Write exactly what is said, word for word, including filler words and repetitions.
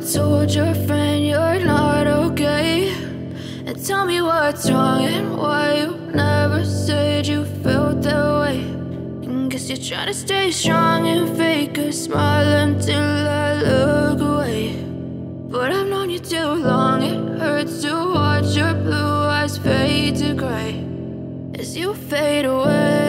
told your friend you're not okay? And tell me what's wrong and why you never said you felt that way. And guess you're trying to stay strong and fake a smile until I look away. But I've known you too long, it hurts to watch your blue eyes fade to gray as you fade away.